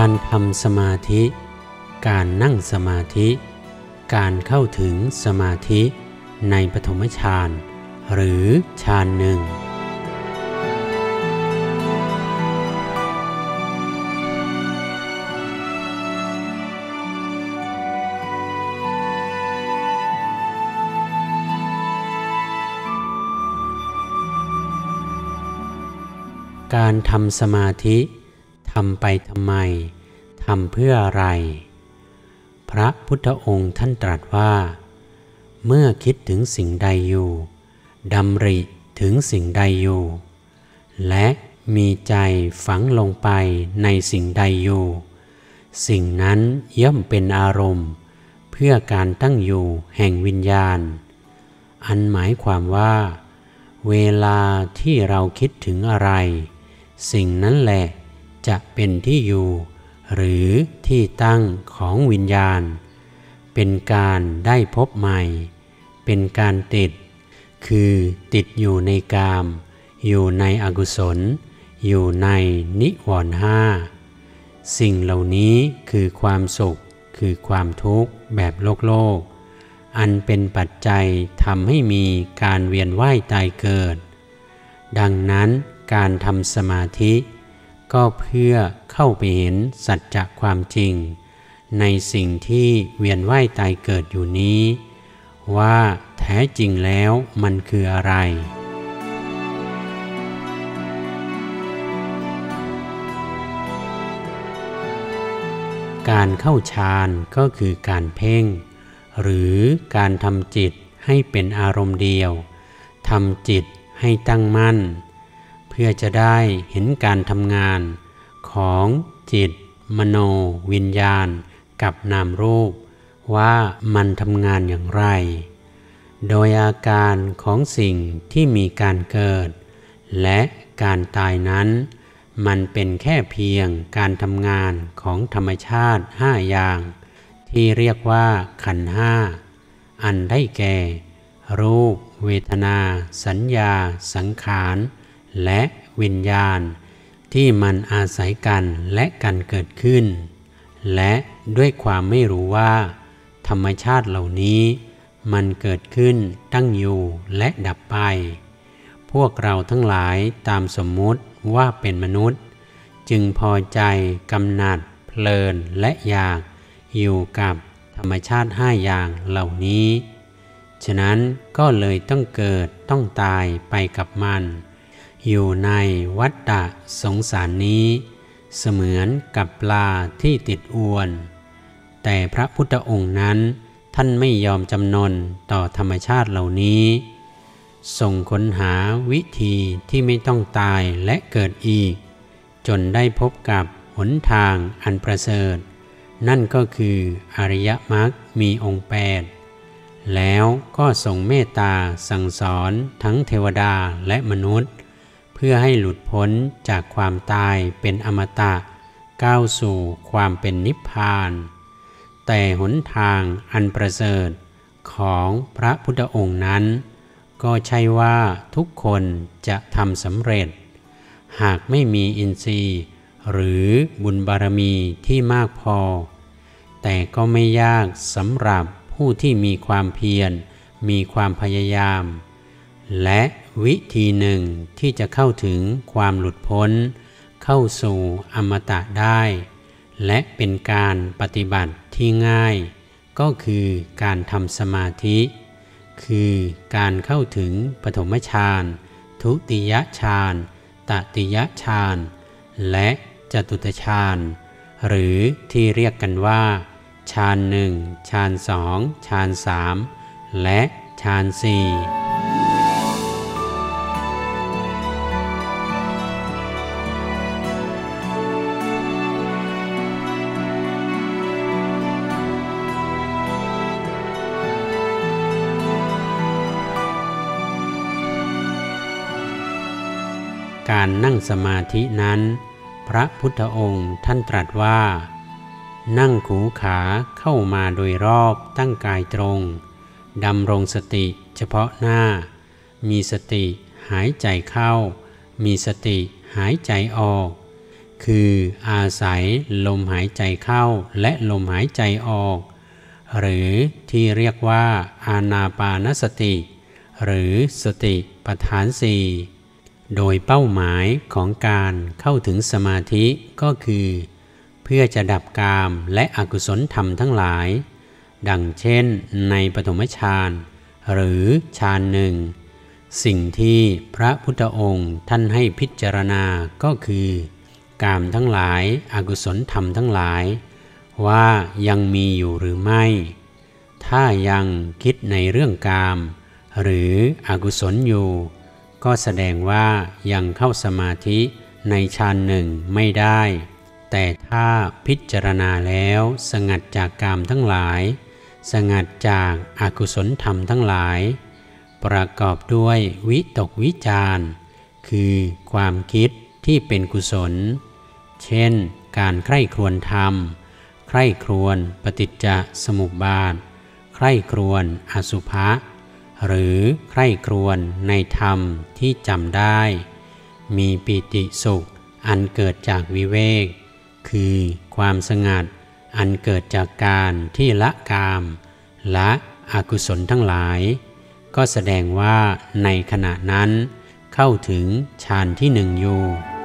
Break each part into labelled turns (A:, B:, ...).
A: การทำสมาธิการนั่งสมาธิการเข้าถึงสมาธิในปฐมฌานหรือฌานหนึ่งการทำสมาธิทำไปทำไมทำเพื่ออะไรพระพุทธองค์ท่านตรัสว่าเมื่อคิดถึงสิ่งใดอยู่ดำริถึงสิ่งใดอยู่และมีใจฝังลงไปในสิ่งใดอยู่สิ่งนั้นย่อมเป็นอารมณ์เพื่อการตั้งอยู่แห่งวิญญาณอันหมายความว่าเวลาที่เราคิดถึงอะไรสิ่งนั้นแหละจะเป็นที่อยู่หรือที่ตั้งของวิญญาณเป็นการได้พบใหม่เป็นการติดคือติดอยู่ในกามอยู่ในอกุศลอยู่ในนิวรณ์ห้าสิ่งเหล่านี้คือความสุขคือความทุกข์แบบโลกอันเป็นปัจจัยทำให้มีการเวียนว่ายตายเกิดดังนั้นการทำสมาธิก็เพื่อเข้าไปเห็นสัจจะความจริงในสิ่งที่เวียนว่ายตายเกิดอยู่นี้ว่าแท้จริงแล้วมันคืออะไรการเข้าฌานก็คือการเพ่งหรือการทำจิตให้เป็นอารมณ์เดียวทำจิตให้ตั้งมั่นเพื่อจะได้เห็นการทำงานของจิตมโนวิญญาณกับนามรูปว่ามันทำงานอย่างไรโดยอาการของสิ่งที่มีการเกิดและการตายนั้นมันเป็นแค่เพียงการทำงานของธรรมชาติห้าอย่างที่เรียกว่าขันธ์ห้าอันได้แก่รูปเวทนาสัญญาสังขารและวิญญาณที่มันอาศัยกันและกันเกิดขึ้นและด้วยความไม่รู้ว่าธรรมชาติเหล่านี้มันเกิดขึ้นตั้งอยู่และดับไปพวกเราทั้งหลายตามสมมุติว่าเป็นมนุษย์จึงพอใจกำหนัดเพลินและอยากอยู่กับธรรมชาติห้าอย่างเหล่านี้ฉะนั้นก็เลยต้องเกิดต้องตายไปกับมันอยู่ในวัฏฏะสงสารนี้เสมือนกับปลาที่ติดอวนแต่พระพุทธองค์นั้นท่านไม่ยอมจำนนต่อธรรมชาติเหล่านี้ทรงค้นหาวิธีที่ไม่ต้องตายและเกิดอีกจนได้พบกับหนทางอันประเสริฐนั่นก็คืออริยมรรคมีองค์8แล้วก็ทรงเมตตาสั่งสอนทั้งเทวดาและมนุษย์เพื่อให้หลุดพ้นจากความตายเป็นอมตะก้าวสู่ความเป็นนิพพานแต่หนทางอันประเสริฐของพระพุทธองค์นั้นก็ใช่ว่าทุกคนจะทำสำเร็จหากไม่มีอินทรีย์หรือบุญบารมีที่มากพอแต่ก็ไม่ยากสำหรับผู้ที่มีความเพียรมีความพยายามและวิธีหนึ่งที่จะเข้าถึงความหลุดพ้นเข้าสู่อมตะได้และเป็นการปฏิบัติที่ง่ายก็คือการทำสมาธิคือการเข้าถึงปฐมฌานทุติยฌานตติยฌานและจตุตฌานหรือที่เรียกกันว่าฌานหนึ่งฌานสองฌานสามและฌานสี่การนั่งสมาธินั้นพระพุทธองค์ท่านตรัสว่านั่งขูขาเข้ามาโดยรอบตั้งกายตรงดำรงสติเฉพาะหน้ามีสติหายใจเข้ามีสติหายใจออกคืออาศัยลมหายใจเข้าและลมหายใจออกหรือที่เรียกว่าอานาปานสติหรือสติปัฏฐานสี่โดยเป้าหมายของการเข้าถึงสมาธิก็คือเพื่อจะดับกามและอกุศลธรรมทั้งหลายดังเช่นในปฐมฌานหรือฌานหนึ่งสิ่งที่พระพุทธองค์ท่านให้พิจารณาก็คือกามทั้งหลายอกุศลธรรมทั้งหลายว่ายังมีอยู่หรือไม่ถ้ายังคิดในเรื่องกามหรืออกุศลอยู่ก็แสดงว่ายังเข้าสมาธิในฌานหนึ่งไม่ได้แต่ถ้าพิจารณาแล้วสงัดจากกามทั้งหลายสงัดจากอกุศลธรรมทั้งหลายประกอบด้วยวิตกวิจารคือความคิดที่เป็นกุศลเช่นการใคร่ครวญธรรมใคร่ครวญปฏิจจสมุปบาทใคร่ครวญอสุภะหรือใคร่ครวญในธรรมที่จำได้มีปิติสุขอันเกิดจากวิเวกคือความสงัดอันเกิดจากการที่ละกามละอกุศลทั้งหลายก็แสดงว่าในขณะนั้นเข้าถึงฌานที่หนึ่งอยู่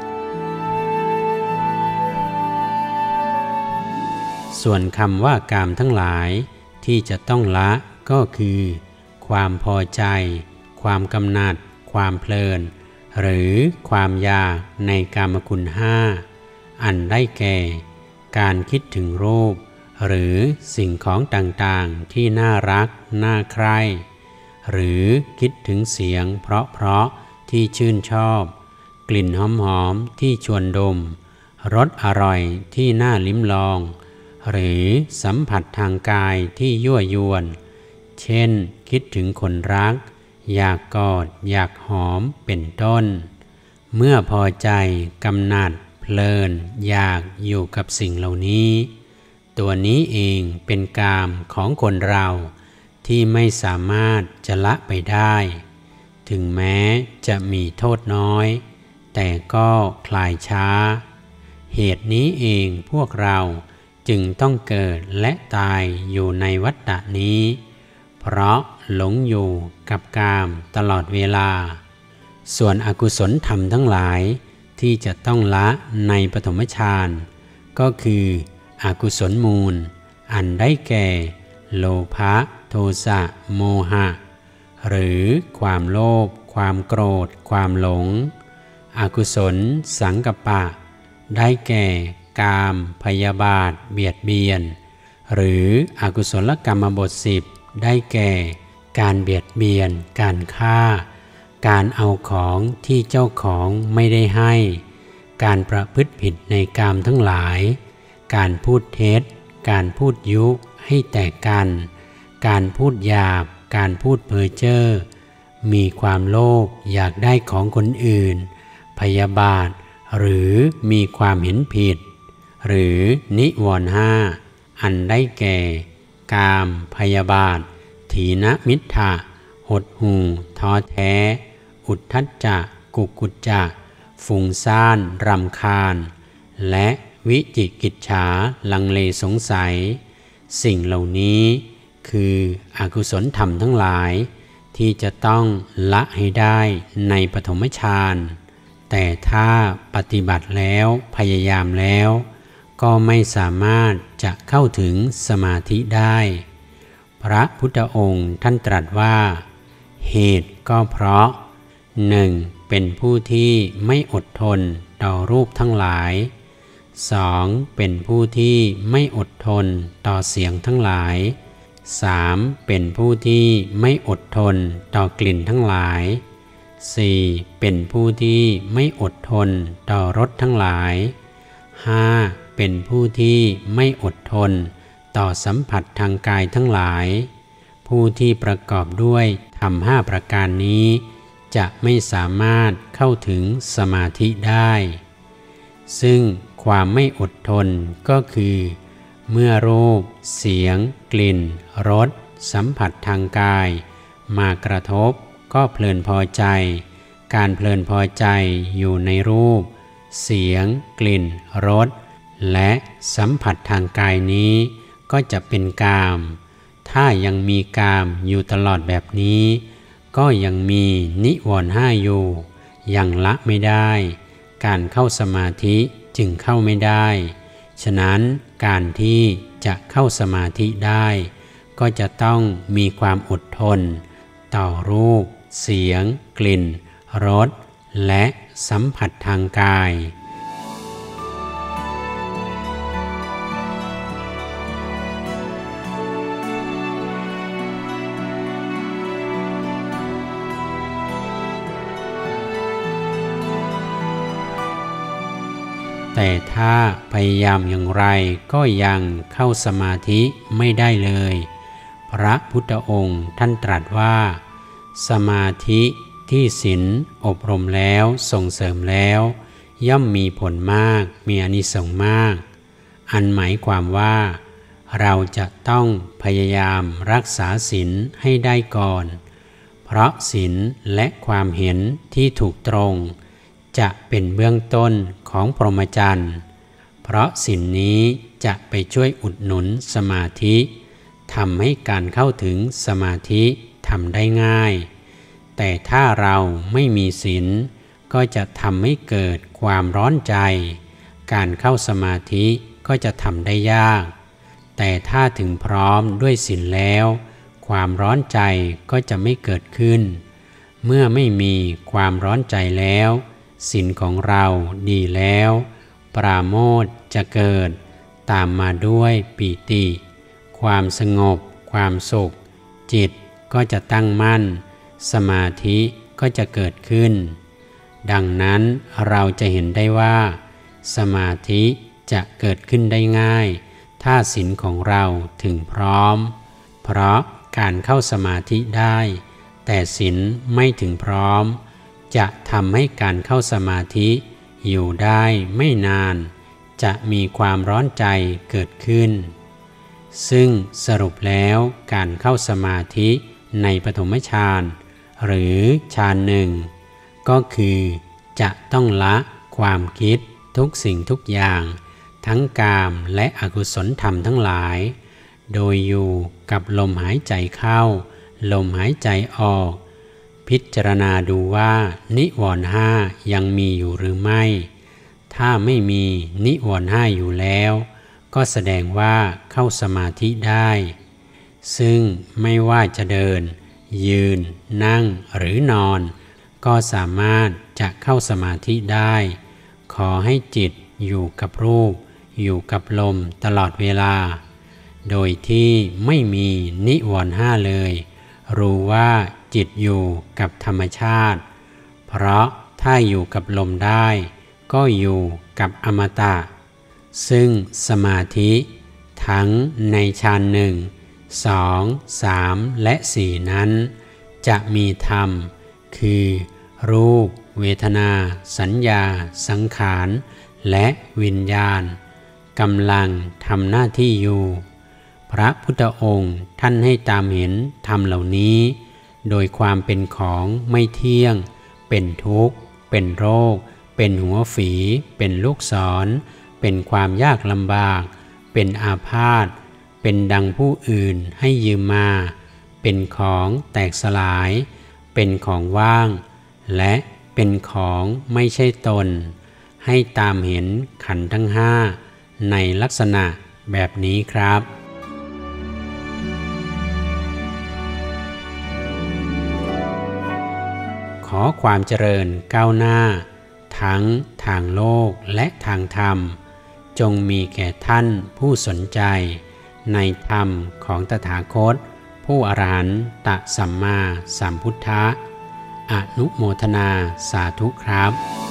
A: ส่วนคำว่ากามทั้งหลายที่จะต้องละก็คือความพอใจความกำหนัดความเพลินหรือความอยากในกามคุณห้าอันได้แก่การคิดถึงรูปหรือสิ่งของต่างๆที่น่ารักน่าใคร่หรือคิดถึงเสียงเพราะๆที่ชื่นชอบกลิ่นหอมๆที่ชวนดมรสอร่อยที่น่าลิ้มลองหรือสัมผัสทางกายที่ยั่วยวนเช่นคิดถึงคนรักอยากกอดอยากหอมเป็นต้นเมื่อพอใจกำหนัดเพลินอยากอยู่กับสิ่งเหล่านี้ตัวนี้เองเป็นกามของคนเราที่ไม่สามารถจะละไปได้ถึงแม้จะมีโทษน้อยแต่ก็คลายช้าเหตุนี้เองพวกเราจึงต้องเกิดและตายอยู่ในวัฏฏะนี้เพราะหลงอยู่กับกามตลอดเวลาส่วนอกุศลธรรมทั้งหลายที่จะต้องละในปฐมฌานก็คืออกุศลมูลอันได้แก่โลภะโทสะโมหะหรือความโลภความโกรธความหลงอกุศลสังกัปปะได้แก่กามพยาบาทเบียดเบียนหรืออกุศลกรรมบท10ได้แก่การเบียดเบียนการฆ่าการเอาของที่เจ้าของไม่ได้ให้การประพฤติผิดในกามทั้งหลายการพูดเท็จการพูดยุให้แตกกันการพูดหยาบการพูดเพ้อเจ้อมีความโลภอยากได้ของคนอื่นพยาบาทหรือมีความเห็นผิดหรือนิวรณ์ห้าอันได้แก่กามพยาบาทถีนมิทธะหดหู่ท้อแท้อุทธัจจะกุกุจจะฟุ้งซ่านรำคาญและวิจิกิจฉาลังเลสงสัยสิ่งเหล่านี้คืออกุศลธรรมทั้งหลายที่จะต้องละให้ได้ในปฐมฌานแต่ถ้าปฏิบัติแล้วพยายามแล้วก็ไม่สามารถจะเข้าถึงสมาธิได้พระพุทธองค์ท่านตรัสว่าเหตุก็เพราะ 1. เป็นผู้ที่ไม่อดทนต่อรูปทั้งหลาย 2. เป็นผู้ที่ไม่อดทนต่อเสียงทั้งหลาย 3. เป็นผู้ที่ไม่อดทนต่อกลิ่นทั้งหลาย 4. เป็นผู้ที่ไม่อดทนต่อรสทั้งหลาย 5. เป็นผู้ที่ไม่อดทนต่อสัมผัสทางกายทั้งหลายผู้ที่ประกอบด้วยธรรม5ประการนี้จะไม่สามารถเข้าถึงสมาธิได้ซึ่งความไม่อดทนก็คือเมื่อรูปเสียงกลิ่นรสสัมผัสทางกายมากระทบก็เพลินพอใจการเพลินพอใจอยู่ในรูปเสียงกลิ่นรสและสัมผัสทางกายนี้ก็จะเป็นกามถ้ายังมีกามอยู่ตลอดแบบนี้ก็ยังมีนิวรณ์ห้าอยู่ยังละไม่ได้การเข้าสมาธิจึงเข้าไม่ได้ฉะนั้นการที่จะเข้าสมาธิได้ก็จะต้องมีความอดทนต่อรูปเสียงกลิ่นรสและสัมผัสทางกายแต่ถ้าพยายามอย่างไรก็ยังเข้าสมาธิไม่ได้เลยพระพุทธองค์ท่านตรัสว่าสมาธิที่ศีลอบรมแล้วส่งเสริมแล้วย่อมมีผลมากมีอานิสงส์มากอันหมายความว่าเราจะต้องพยายามรักษาศีลให้ได้ก่อนเพราะศีลและความเห็นที่ถูกตรงจะเป็นเบื้องต้นของพรหมจรรย์เพราะศีลนี้จะไปช่วยอุดหนุนสมาธิทำให้การเข้าถึงสมาธิทำได้ง่ายแต่ถ้าเราไม่มีศีลก็จะทำให้เกิดความร้อนใจการเข้าสมาธิก็จะทำได้ยากแต่ถ้าถึงพร้อมด้วยศีลแล้วความร้อนใจก็จะไม่เกิดขึ้นเมื่อไม่มีความร้อนใจแล้วศีลของเราดีแล้วปราโมทย์จะเกิดตามมาด้วยปีติความสงบความสุขจิตก็จะตั้งมั่นสมาธิก็จะเกิดขึ้นดังนั้นเราจะเห็นได้ว่าสมาธิจะเกิดขึ้นได้ง่ายถ้าศีลของเราถึงพร้อมเพราะการเข้าสมาธิได้แต่ศีลไม่ถึงพร้อมจะทำให้การเข้าสมาธิอยู่ได้ไม่นานจะมีความร้อนใจเกิดขึ้นซึ่งสรุปแล้วการเข้าสมาธิในปฐมฌานหรือฌานหนึ่งก็คือจะต้องละความคิดทุกสิ่งทุกอย่างทั้งกามและอกุศลธรรมทั้งหลายโดยอยู่กับลมหายใจเข้าลมหายใจออกพิจารณาดูว่านิวรณ์ห้ายังมีอยู่หรือไม่ถ้าไม่มีนิวรณ์ห้าอยู่แล้วก็แสดงว่าเข้าสมาธิได้ซึ่งไม่ว่าจะเดินยืนนั่งหรือนอนก็สามารถจะเข้าสมาธิได้ขอให้จิตอยู่กับรูปอยู่กับลมตลอดเวลาโดยที่ไม่มีนิวรณ์ห้าเลยรู้ว่าจิตอยู่กับธรรมชาติเพราะถ้าอยู่กับลมได้ก็อยู่กับอมตะซึ่งสมาธิทั้งในฌานหนึ่ง2 3และ4นั้นจะมีธรรมคือรูปเวทนาสัญญาสังขารและวิญญาณกำลังทำหน้าที่อยู่พระพุทธองค์ท่านให้ตามเห็นธรรมเหล่านี้โดยความเป็นของไม่เที่ยงเป็นทุกข์เป็นโรคเป็นหัวฝีเป็นลูกศรเป็นความยากลำบากเป็นอาพาธเป็นดังผู้อื่นให้ยืมมาเป็นของแตกสลายเป็นของว่างและเป็นของไม่ใช่ตนให้ตามเห็นขันธ์ทั้งห้าในลักษณะแบบนี้ครับขอความเจริญก้าวหน้าทั้งทางโลกและทางธรรมจงมีแก่ท่านผู้สนใจในธรรมของตถาคตผู้อรหันตสัมมาสัมพุทธะอนุโมทนาสาธุครับ